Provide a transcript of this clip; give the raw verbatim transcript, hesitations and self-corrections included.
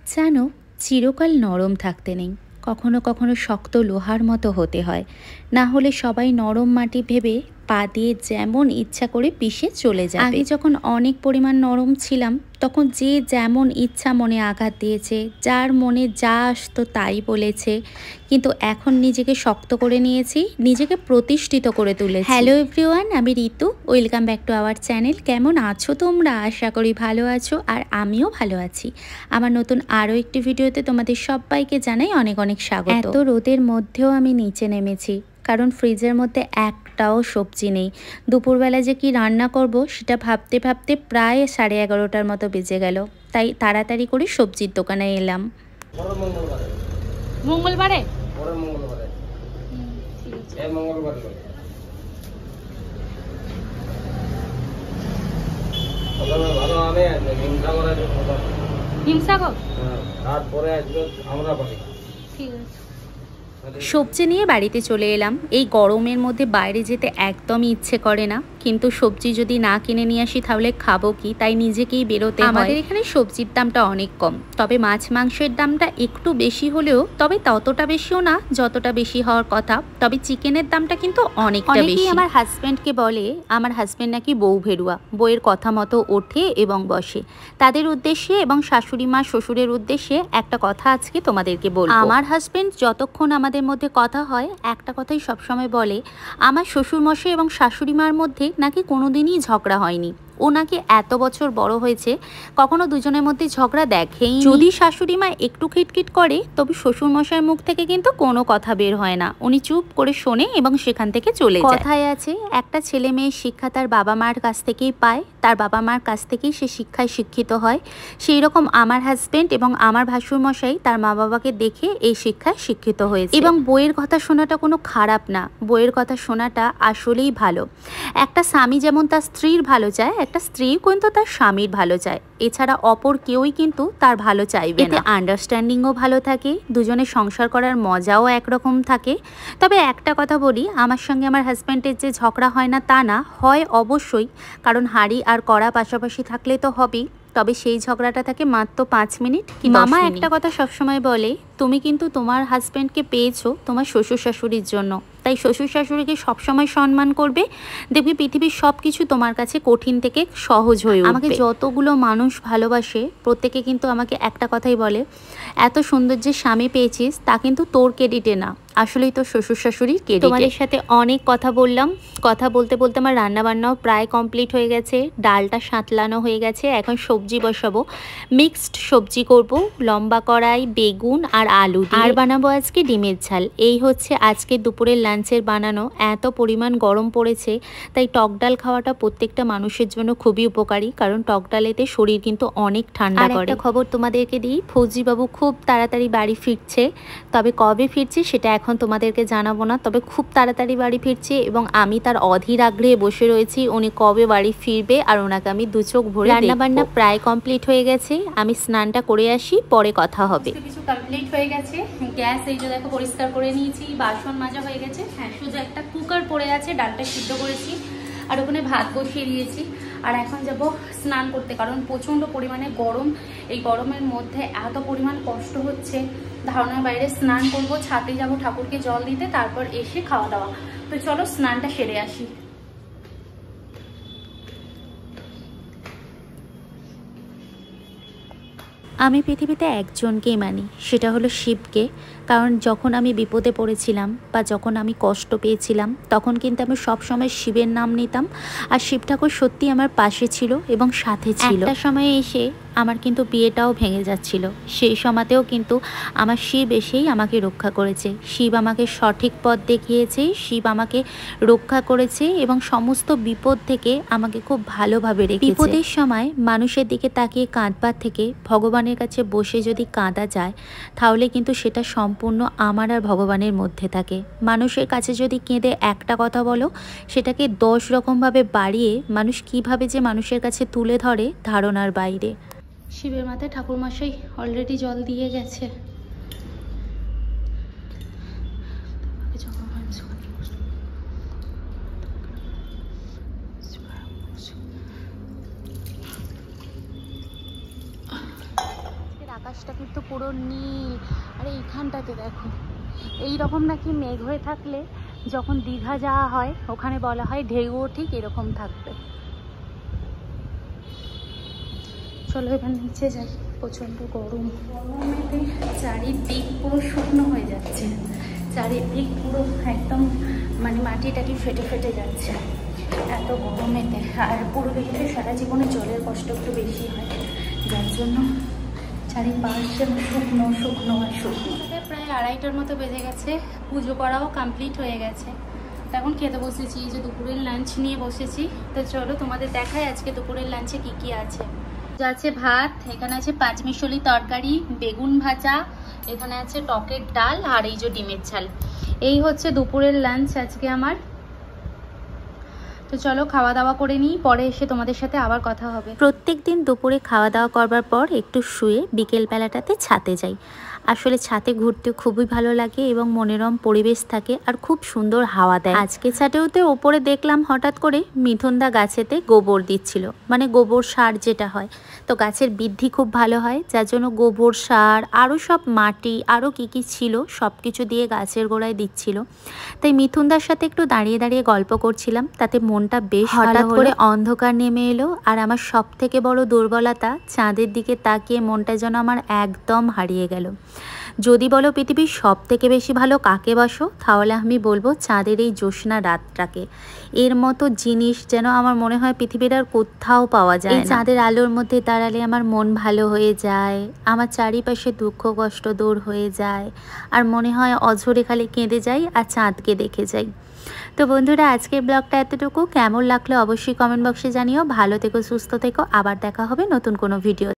যেন চিরকাল নরম থাকতে নেই, কখনো কখনো শক্ত লোহার মতো হতে হয়। না হলে সবাই নরম মাটি ভেবে পা দিয়ে যেমন ইচ্ছা করে পিষে চলে যাবে। আগে যখন অনেক পরিমাণ নরম ছিলাম তখন যে যেমন ইচ্ছা মনে আঘাত দিয়েছে, যার মনে যা আসতো তাই বলেছে, কিন্তু এখন নিজেকে শক্ত করে নিয়েছি, নিজেকে প্রতিষ্ঠিত করে তুলেছি। হ্যালো এভরিওয়ান, আমি Ritu, welcome back to our channel. কেমন আছো তোমরা? আশা করি ভালো আছো, আর আমিও ভালো আছি। আমার নতুন আরও একটি ভিডিওতে তোমাদের সবাইকে জানাই অনেক অনেক স্বাগত। এত রোদের মধ্যেও আমি নিচে নেমেছি, কারণ ফ্রিজের মধ্যে একটাও সবজি নেই। দুপুরবেলা যে কি রান্না করব সেটা ভাবতে ভাবতে প্রায় সাড়ে এগারোটার মতো বেজে গেল। তাই তাড়াতাড়ি করে সবজির দোকানে এলাম। মঙ্গলবারে সবজি নিয়ে বাড়িতে চলে এলাম। এই গরমের মধ্যে বাইরে যেতে একদমই ইচ্ছে করে না, কিন্তু সবজি যদি না কিনে নিয়ে আসি তাহলে খাবো কি, তাই নিজেকেই বেরোতে হয়। আমাদের এখানে সবজির দামটা অনেক কম, তবে মাছ মাংসের দামটা একটু বেশি হলেও তবে ততটা বেশিও না যতটা বেশি হওয়ার কথা। তবে চিকেনের দামটা কিন্তু অনেকটা বেশি। আমার হাজব্যান্ডকে বলে আমার হাজব্যান্ড নাকি বউ ভেরুয়া, বউয়ের কথা মতো ওঠে এবং বসে। তাদের উদ্দেশ্যে এবং শাশুড়ি মা শ্বশুরের উদ্দেশ্যে একটা কথা আজকে তোমাদেরকে বলবো। আমার হাজব্যান্ড যতক্ষণ আমাদের মধ্যে কথা হয় একটা কথাই সবসময় বলে, আমার শ্বশুরমশাই এবং শাশুড়ি মার মধ্যে নাকি কোনোদিনই ঝগড়া হয়নি। ও নাকি এত বছর বড় হয়েছে কখনো দুজনের মধ্যে ঝগড়া দেখেই। যদি শাশুড়ি মা একটু খিটখিট করে তবে শ্বশুর মশাইয়ের মুখ থেকে কিন্তু কোনো কথা বের হয় না, উনি চুপ করে শোনে এবং সেখান থেকে চলে যায়। কথায় আছে একটা ছেলে মেয়ের শিক্ষা তার বাবা মার কাছ থেকেই পায়, তার বাবা মার কাছ থেকেই সে শিক্ষায় শিক্ষিত হয়। সেই রকম আমার হাজবেন্ড এবং আমার ভাসুর মশাই তার মা বাবাকে দেখে এই শিক্ষায় শিক্ষিত হয়েছে। এবং বইয়ের কথা শোনাটা কোনো খারাপ না, বইয়ের কথা শোনাটা আসলেই ভালো। একটা স্বামী যেমন তার স্ত্রীর ভালো চায়, একটা স্ত্রী কিন্তু তার স্বামীর ভালো চায়, এছাড়া অপর কেউই কিন্তু তার ভালো চাইবে না। এতে আন্ডারস্ট্যান্ডিংও ভালো থাকে, দুজনের সংসার করার মজাও একরকম থাকে। তবে একটা কথা বলি, আমার সঙ্গে আমার হাজব্যান্ডের যে ঝগড়া হয় না তা না, হয় অবশ্যই, কারণ হাঁড়ি আর কড়া পাশাপাশি থাকলে তো হবেই। তবে সেই ঝগড়াটা থাকে মাত্র পাঁচ মিনিট কি দশ মিনিট। মামা একটা কথা সবসময় বলে, তুমি কিন্তু তোমার হাজব্যান্ডকে পেয়েছো তোমার শ্বশুর শাশুড়ির জন্য, তাই শ্বশুর শাশুড়িকে সবসময় সম্মান করবে। দেখবি পৃথিবীর সব কিছু তোমার কাছে কঠিন থেকে সহজ হয়ে উঠবে। আমাকে যতগুলো মানুষ ভালোবাসে প্রত্যেকে কিন্তু আমাকে একটা কথাই বলে, এত সুন্দর যে স্বামী পেয়েছিস তা কিন্তু তোর ক্রেডিটে না, আসলেই তো শ্বশুর শাশুড়ির ক্রেডিট। তোমাদের সাথে অনেক কথা বললাম, কথা বলতে বলতে আমার রান্না বান্নাও প্রায় কমপ্লিট হয়ে গেছে, ডালটা সাঁতলানো হয়ে গেছে। এখন সবজি বসাবো, মিক্সড সবজি করব, লম্বা কড়াই, বেগুন আর আলু দিয়ে। আর বানাবো আজকে ডিমের ঝাল। এই হচ্ছে আজকে দুপুরের লাঞ্চের বানানো। এত পরিমাণ গরম পড়েছে তাই টক ডাল খাওয়াটা প্রত্যেকটা মানুষের জন্য খুবই উপকারী, কারণ টক ডালেতে শরীর কিন্তু অনেক ঠান্ডা করে। একটা খবর তোমাদেরকে দিই, ফৌজিবাবু খুব তাড়াতাড়ি বাড়ি ফিরছে, তবে কবে ফিরছে সেটা এখন তোমাদেরকে জানাবো না, তবে খুব তাড়াতাড়ি বাড়ি ফিরছে এবং আমি তার অধীর আগ্রহে বসে রয়েছি উনি কবে বাড়ি ফিরবে, আর ওনাকে আমি দু চোখ ভরে। রান্না বান্না প্রায় কমপ্লিট হয়ে গেছে, আমি স্নানটা করে আসি, পরে কথা হবে। কিছু কমপ্লিট হয়ে গেছে, গ্যাস এই যে দেখো পরিষ্কার করে নিয়েছি, বাসন মাজা হয়ে গেছে। হ্যাঁ, শুধু একটা কুকার পড়ে আছে, ডালটা সিদ্ধ করেছি আর ওখানে ভাত বসিয়ে দিয়েছি। আর এখন যাব স্নান করতে, কারণ প্রচণ্ড পরিমাণে গরম। এই গরমের মধ্যে এত পরিমাণ কষ্ট হচ্ছে, ধারণার বাইরে। স্নান করব, ছাদে যাব ঠাকুরকে জল দিতে, তারপর এসে খাওয়া দাওয়া। তো চলো স্নানটা সেরে আসি। আমি পৃথিবীতে একজনকেই মানি, সেটা হলো শিবকে। কারণ যখন আমি বিপদে পড়েছিলাম বা যখন আমি কষ্ট পেয়েছিলাম তখন কিন্তু আমি সবসময় শিবের নাম নিতাম, আর শিব ঠাকুর সত্যি আমার পাশে ছিল এবং সাথে ছিল। একটা সময়ে এসে আমার কিন্তু বিয়েটাও ভেঙে যাচ্ছিল, সেই সময়তেও কিন্তু আমার শিব এসেই আমাকে রক্ষা করেছে। শিব আমাকে সঠিক পথ দেখিয়েছে, শিব আমাকে রক্ষা করেছে এবং সমস্ত বিপদ থেকে আমাকে খুব ভালোভাবে রেখেছে। বিপদের সময় মানুষের দিকে তাকিয়ে কাঁদবার থেকে ভগবানের কাছে বসে যদি কাঁদা যায় তাহলে কিন্তু সেটা সম্পূর্ণ আমার আর ভগবানের মধ্যে থাকে। মানুষের কাছে যদি কেঁদে একটা কথা বলো, সেটাকে দশ রকমভাবে বাড়িয়ে মানুষ কিভাবে যে মানুষের কাছে তুলে ধরে ধারণার বাইরে। শিবের মাথায় ঠাকুরমশাই অলরেডি জল দিয়ে গেছে। আকাশটা কি তো পুরো নীল। আর এইখানটাতে দেখো, এই রকম নাকি মেঘ হয়ে থাকলে যখন দীঘা যাওয়া হয় ওখানে বলা হয় ঢেউও ঠিক এরকম থাকবে। চলো এবার নিচে যাই, প্রচণ্ড গরম। গরমেতে চারিদিক পুরো শুকনো হয়ে যাচ্ছে, চারিদিক পুরো একদম মানে মাটি টাটি ফেটে ফেটে যাচ্ছে এত গরমেতে। আর পুরো দিকে সারা জীবনে জলের কষ্ট একটু বেশি হয়, যার জন্য চারিপাশ যেন শুকনো শুকনো আর শুকনো। প্রায় আড়াইটার মতো বেজে গেছে, পুজো করাও কমপ্লিট হয়ে গেছে। এখন খেতে বসেছি, যে দুপুরের লাঞ্চ নিয়ে বসেছি। তো চলো তোমাদের দেখাই আজকে দুপুরের লাঞ্চে কি কি আছে। আছে ভাত, এখানে আছে পাঁচমিশালি তরকারি, বেগুন ভাজা, এখানে আছে টকের ডাল, আর এই যে ডিমের ঝাল। এই হচ্ছে দুপুরের লাঞ্চ আজকে আমার। তো চলো খাওয়া দাওয়া করে নিই, পরে এসে তোমাদের সাথে আবার কথা হবে। প্রত্যেক দিন দুপুরে খাওয়া দাওয়া করবার পর একটু শুয়ে বিকেল বেলাটাতে ছাদে যাই। আসলে ছাদে ঘুরতে খুবই ভালো লাগে এবং মনোরম পরিবেশ থাকে আর খুব সুন্দর হাওয়া দেয়। আজকে ছাদেওতে ওপরে দেখলাম হঠাৎ করে মিঠুনদা গাছেতে গোবর দিচ্ছিল, মানে গোবর সার যেটা হয়, তো গাছের বৃদ্ধি খুব ভালো হয়, যার জন্য গোবর সার আরও সব মাটি আরও কী কী ছিল সব কিছু দিয়ে গাছের গোড়ায় দিচ্ছিল। তাই মিঠুনদার সাথে একটু দাঁড়িয়ে দাঁড়িয়ে গল্প করছিলাম, তাতে মনটা বেশ হঠাৎ করে অন্ধকার নেমে এলো। আর আমার সব থেকে বড় দুর্বলতা, চাঁদের দিকে তাকিয়ে মনটা যেন আমার একদম হারিয়ে গেল। যদি বলো পৃথিবীর সব থেকে বেশি ভালো কাকে বাসো, তাহলে আমি বলবো চাঁদের এই জ্যোৎস্না রাতটাকে। এর মতো জিনিস যেন আমার মনে হয় পৃথিবীর আর কোথাও পাওয়া যায় না। এই চাঁদের আলোর মধ্যে দাঁড়ালে আমার মন ভালো হয়ে যায়, আমার চারিপাশে দুঃখ কষ্ট দূর হয়ে যায়, আর মনে হয় অঝরে খালি কেঁদে যাই আর চাঁদকে দেখে যাই। তো বন্ধুরা, আজকের ব্লগটা এতটুকু। কেমন লাগলো অবশ্যই কমেন্ট বক্সে জানিও। ভালো থেকো, সুস্থ থেকো, আবার দেখা হবে নতুন কোনো ভিডিও।